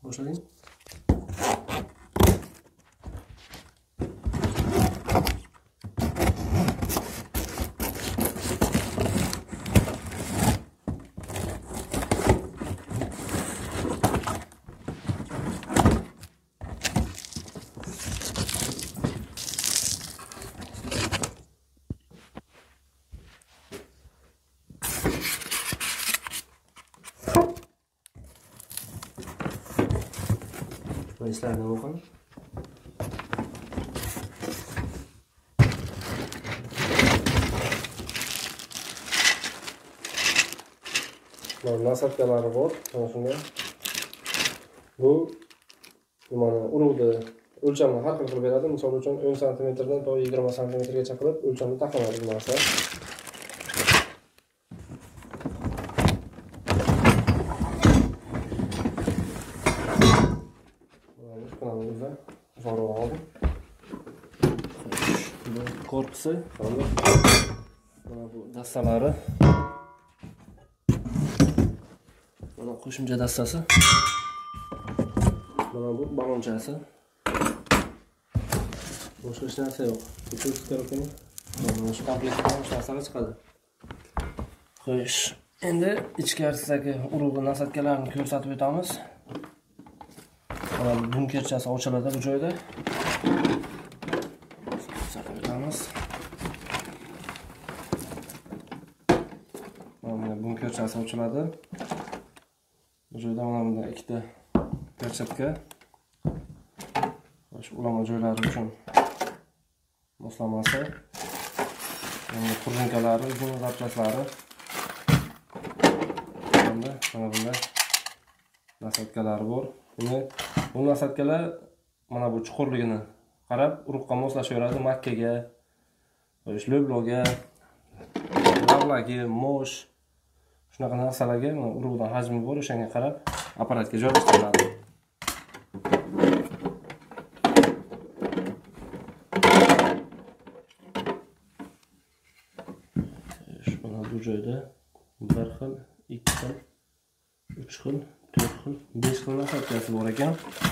Boshlang. İşlerden bakın. Nasatkalari bor. Mana shunday. Bu mana urug'ni o'lchamini har xil qilib beradi. Misol uchun 10 cm dan to 20 cm gacha qilib o'lchamni taqamaydi bu narsa. Bu korpusi, mana bu dastalari. Mana qo'shimcha dastasi. Mana bu balonchasi. Boshqa hech narsa yo'q. Ko'chirib kerakmi? Mana shu komplektdan shu narsalar chiqadi. Xo'sh, endi ichkarisidagi urug'i nasatkalarini ko'rsatib o'tamiz. Mana bu bunkerchasi ochiladi bu joyda. Ko'rsatib o'tamiz. Mana bunkerchasi ochiladi. Bu joyda mana bunda ikkita perchatka. Shu ulama joylari uchun moslamasi. Endi qurginkalari, uzun zapchaslari. Mana bunda nasatkalari bor. Bu nasatkalar mana bu chuqurligini qarab urug'ga moslashaveradi. Makkaga, lobloga, lavlagi, mosh shunaqa narsalarga urug'dan hajmi bor, o'shanga qarab apparatga joylashtiriladi. Mana bu joyda 1 xil, 2 xil, 3 xil, 4 xil, 5 xil nasatkasi bor ekan.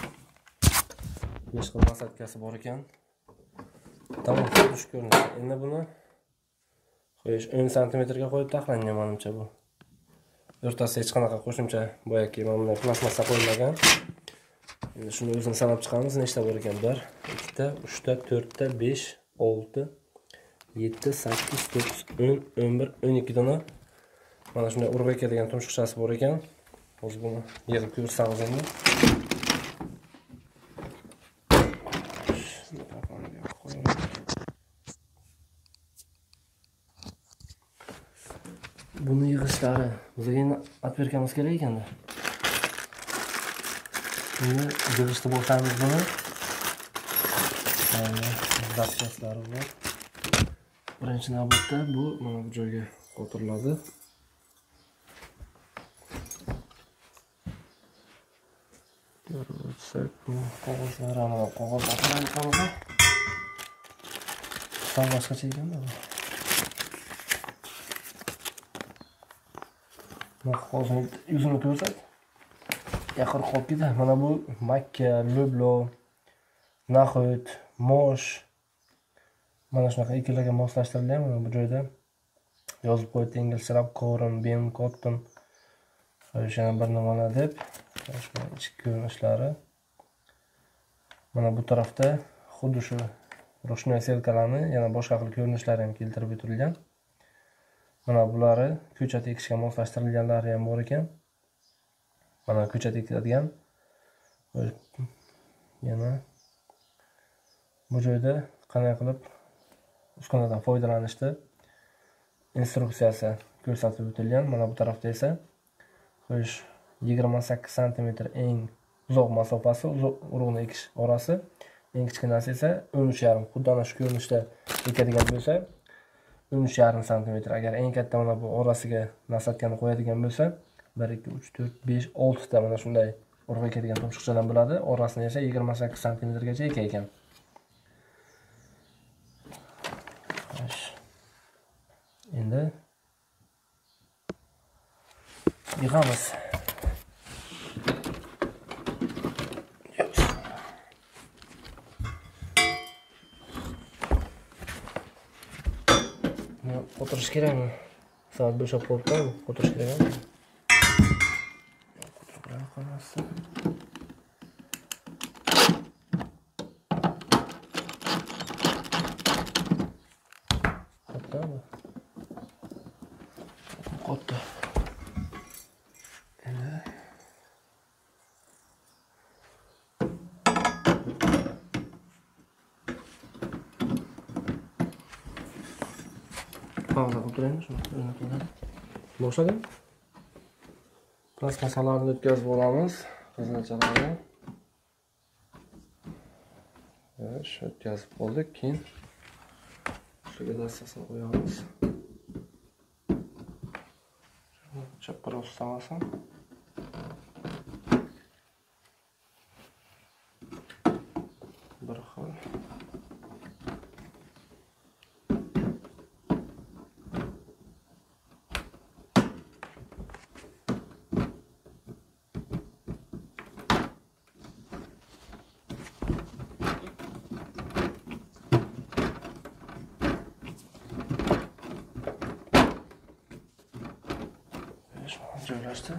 5 xil nasatkasi bor ekan. Tamom, xush ko'rinadi. Endi buni qo'yish 10 cm ga qo'yib taxlangan menimcha bu. O'rtasiga hech qanaqa qo'shimcha boyaki mana bunday plastmassa qo'yilmagan. Endi shuni o'zini sanab chiqamiz, nechta bor ekan? 1, 2 ta, 3 ta, 4 ta, 5, 6, 7, 8, 9, 10, 11, 12 dona. Mana shunday urug'ga keladigan tumshuqchasi bor ekan. Hozir buni yig'ib ko'rsamiz endi. Buni yig'ishlari bizga endi atverkamiz kerak ekanda. Endi yig'ishni boshlaymiz buni. Mana zapchaslari bor. Birinchi navbatda bu mana bu joyga qo'tiriladi. Ko'rsak, bu qog'ozlar mana qog'ozlardan qanaqa? Sal boshqacha ekanda bu. Qog'ozni yuzini ko'rsak, yaqin qolib ketadi. Mana bu makka, loblo, naxut, mosh. Mana shunaqa ikkilarga moslashtirilgan. Mana bu joyda yozib qo'ydi inglizchalab corn, bean, cotton. O'shani bir nimana deb. Mana ichki ko'rinishlari. Mana bu tarafda xuddi shu rushnoy selkalarni yana boshqa xil ko'rinishlari ham keltirib o'tilgan. Mana bulari ko'chat ekishga moslashtirilganlari ham bor ekan. Mana ko'chat ekiladigan. Yana bu joyda qanday qilib uskunadan foydalanishdi instruksiyasi ko'rsatib o'tilgan. Mana bu tarafda esa qo'yish 28 cm eng uzoq masofasi, urug'ni ekish orasi. Eng kichkinasi esa 13,5. Xuddi ana shu ko'rinishda ekadigan bo'lsa 13,5 cm. Agar eng katta mana bu orasiga nasatkani qo'yadigan bo'lsa 1, 2, 3, 4, 5, 6 ta mana shunday urug' ekadigan tumshuqchadan bo'ladi. Orasini esa 28 cm gacha ekan. Endi yig'amiz. Qotirish kerakmi? Soat bo'shab qolibdi, qotirish kerakmi? Qotirib qolmasdi. Qotdi. Qotdi. Endi pauza qilib turaymi shuni o'rnatib. Boshladim. Plastmasalarni o'tkazib olamiz. Xizmatchalarni. Shu o'tkazib oldik. Keyin ustiga dastasini qo'yamiz. Chapparoq ustamasin. Bir xil. Joylashdi.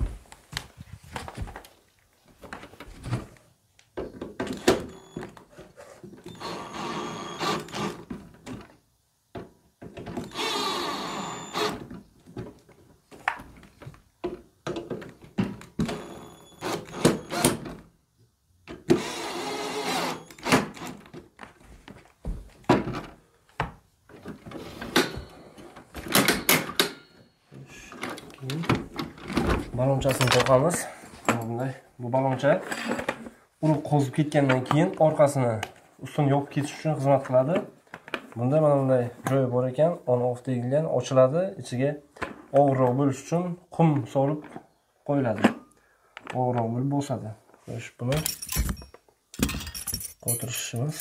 Balonchasini to'qamiz. Bunday. Bu baloncha urib qo'zib ketgandan keyin orqasini ustini yopib ketish uchun xizmat qiladi. Bunda mana bunday joyi bor ekan, on off deyilgan, ochiladi, ichiga og'irroq bo'lish uchun qum solib qo'yiladi. Og'irroq bo'lib bo'sadi. Xo'sh, buni qotirishimiz.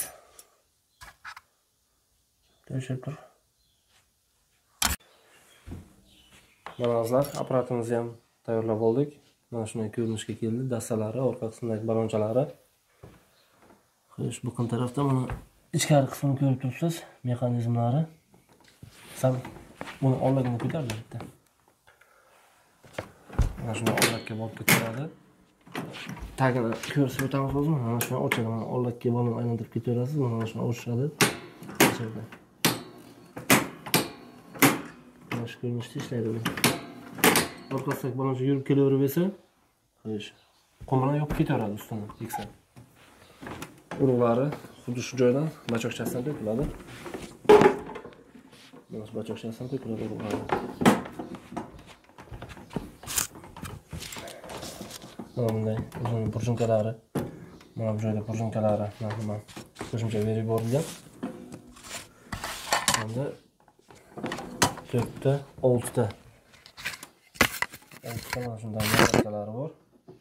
To'shib tur. Mana hozir apparatimizni ham tayyorlab oldik. Mana shunday ko'rinishga keldi. Dastalari, orqa qismidagi balonchalari. Xo'sh, bu qin tarafda mana ichkari qismini ko'rib turibsiz, mexanizmlari. Sal buni ollagini ko'tardi bitta. Mana shunday ollakka borib ketaradi. Tagini ko'rsatib o'tamiz o'zim. Mana shunday ochadi, mana ollakka balon aylantirib ketaverasiz, mana shunday ochishadi. Ichida. Mana shu ko'rinishda ishlaydi bu. Orqasidagi baloncha yurib kelaverib esa, xo'sh, qumini yopib ketaveradi ustini, teksa. Urug'lari xuddi shu joydan bachokchasidan to'kiladi. Mana shu bachokchasidan to'kiladi urug'lari. Mana bunday uzun burjunkalari. Mana bu joyda burjunkalari, mana qo'shimcha berib yuborilgan. Endi 4 ta, 6 ta. Mana shunday narsalari bor.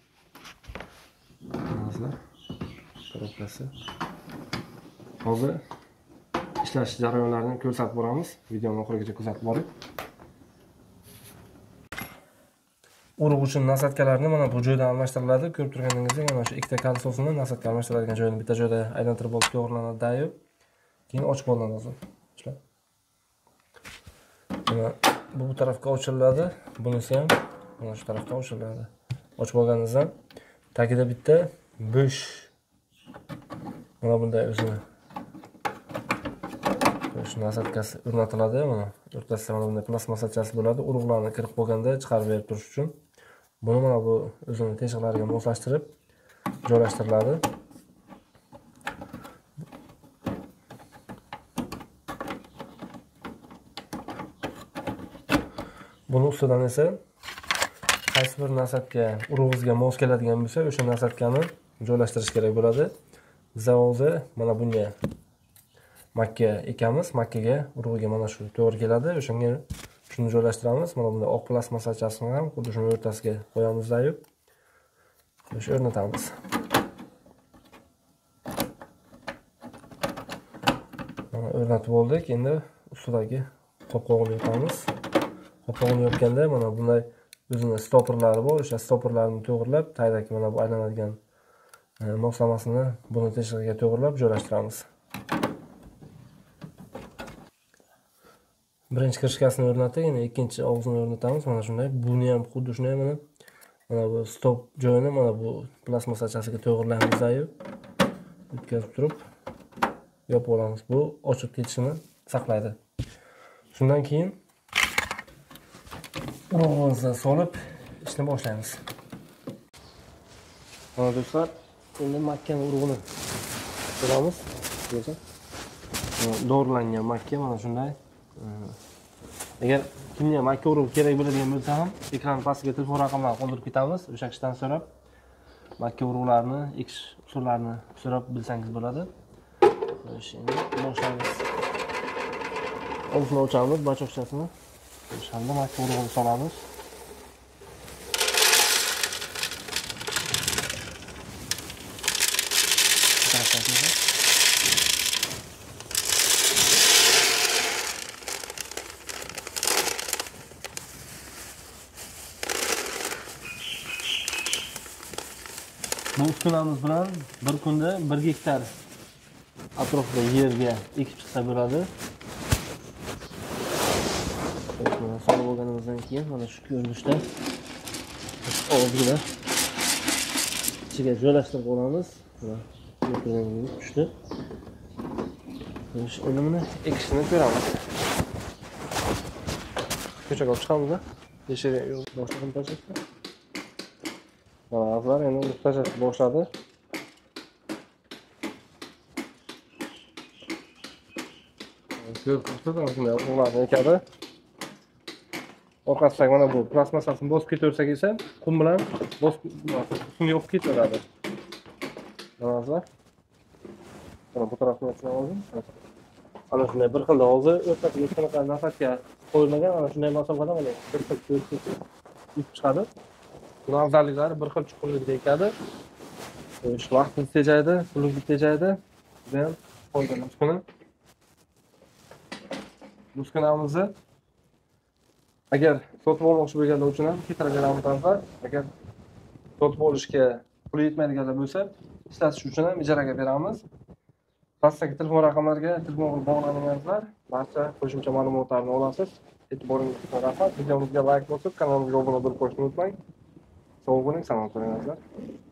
Mana korobkasi. Hozir ishlash jarayonlarini ko'rsatib boramiz. Videoni oxirigacha kuzatib boring. Urug' uchun nasatkalarni mana bu joyda almashtiriladi. Ko'rib turganingizdek, mana shu ikkita kolesosini nasatka almashtiradigan joyini bitta joyda aylantirib olib to'g'rilanadi dayib. Keyin ochib olinadi o'zi. Mana bu tarafga ochiriladi. Bunisi ham mana shu tarafdan ochiladi. Ochib olganingizdan tagida bitta bo'sh mana bunday o'zini shu nasatkasi o'rnatiladi. Mana o'rtasida mana bunday plastmasachasi bo'ladi. Urug'larni kirib qolganda chiqarib berib turish uchun. Buni mana bu o'zini teshiqlariga moslashtirib joylashtiriladi. Buni ustidan esa qaysi bir nasatka urug'ingizga mos keladigan bo'lsa, o'sha nasatkani joylashtirish kerak bo'ladi. Biz hozir mana bunga makka ekamiz, makkaga urug'iga mana shu to'g'ri keladi. O'shanga shuni joylashtiramiz. Mana bunday oq plastmasachasini ham xuddi shuni o'rtasiga qo'yamiz dayib. O'sha o'rnatamiz. Mana o'rnatib oldik. Endi ustidagi qopqog'ini yopamiz. Qopqog'ini yopganda mana bunday o'zini stoperlari bor. O'sha stoperlarni to'g'rilab, tagdagi mana bu aylanadigan moslamasini buni teshig'iga to'g'rilab joylashtiramiz. Birinchi krishkasini o'rnatdik, endi ikkinchi og'zini o'rnatamiz. Mana shunday. Buni ham xuddi shunday mana bu stop joyini mana bu plastmassachasiga to'g'irlaymiz-yu. O'tkazib turib yopib olamiz. Bu ochib ketishini saqlaydi. Shundan keyin urug'imizni solib ishni boshlaymiz. Mana do'stlar, endi makkani urug'ini solamiz. Dorilangan makka mana shunday. Agar kimga makka urug'i kerak bo'ladigan bo'lsa ham ekran pastiga telefon raqamlarini qoldirib ketamiz. O'sha kishidan so'rab makka urug'larini ekish usullarini so'rab bilsangiz bo'ladi. Endi boshlaymiz. O'zini ochamiz, bachoqchasini. O'shanda makka urug'ini solamiz. Bu uskunamiz bilan bir kunda 1 gektar atrofida yerga ekib chiqsa bo'ladi. Solib olganimizdan keyin mana shu ko'rinishda ozgina ichiga joylashtirib olamiz. Mana tushdi. Endi buni ekishini ko'ramiz. Ko'chaga olib chiqamiz. Yashirga boshlaymiz tashishni. Mana azlar endi tashlash boshladi. Ko'rib turibsiz, shunday urug'larni ekadi. Orqasidan mana bu plastmassasini bosib ketaversak esa qum bilan bosib qumga o'qib ketaveradi. Mana azlar. Mana bu tarafni ochib oldim. Ana shunday bir xil og'zi o'rtaga hech qanaqa nafasga qo'yilmagan, ana shunday masofada mana yutib chiqadi. Buni afzalliklari bir xil chuqurlikda ekadi. Shu vaqtni tejaydi, pulni tejaydi. Juda ham foydali uskuna. Uskunamizni agar sotib olmoqchi bo'lganlar uchun ham Kitragram tarzda, agar sotib olishga puli yetmaydiganlar bo'lsa, ishlatish uchun ham ijaraga beramiz. Pastdagi telefon raqamlariga telefon qilib bog'laningizlar, barcha qo'shimcha ma'lumotlarni olasiz. E'tiboringiz uchun rahmat. Videomizga like bosib, kanalimizga obuna bo'lib qo'yishni unutmang. Sog' bo'ling, salomat bo'linglar.